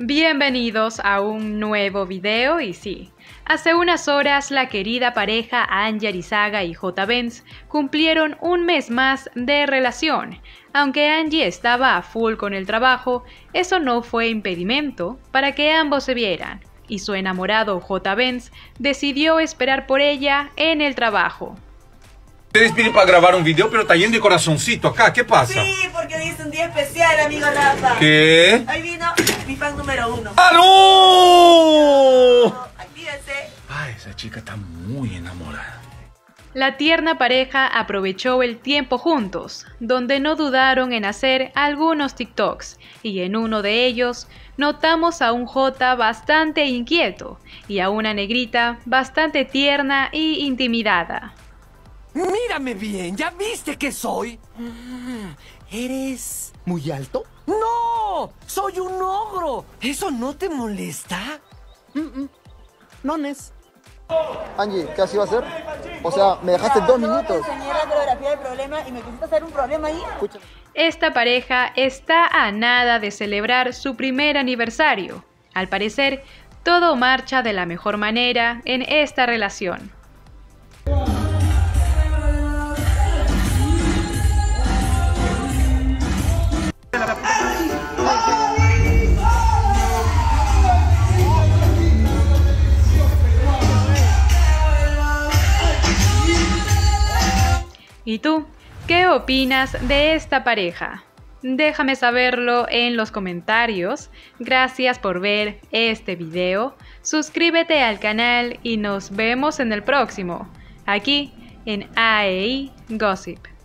Bienvenidos a un nuevo video y sí, hace unas horas la querida pareja Angie Arizaga y J. Benz cumplieron un mes más de relación. Aunque Angie estaba a full con el trabajo, eso no fue impedimento para que ambos se vieran, y su enamorado J. Benz decidió esperar por ella en el trabajo. Ustedes piden para grabar un video, pero está lleno de corazoncito acá. ¿Qué pasa? Sí, porque hoy es un día especial, amigo Rafa. ¿Qué? Hoy vino mi fan número 1. ¡Ah, no! Actívese. Ay, esa chica está muy enamorada. La tierna pareja aprovechó el tiempo juntos, donde no dudaron en hacer algunos TikToks, y en uno de ellos notamos a un J bastante inquieto y a una negrita bastante tierna y intimidada. Mírame bien, ¿ya viste que soy? ¿Eres muy alto? ¡No! ¡Soy un ogro! ¿Eso no te molesta? Nones. Angie, ¿qué así va a ser? O sea, me dejaste 2 minutos. Te enseñé la coreografía del problema y me quisiste hacer un problema ahí. Escucha. Esta pareja está a nada de celebrar su primer aniversario. Al parecer, todo marcha de la mejor manera en esta relación. ¿Y tú? ¿Qué opinas de esta pareja? Déjame saberlo en los comentarios. Gracias por ver este video. Suscríbete al canal y nos vemos en el próximo, aquí en AEI Gossip.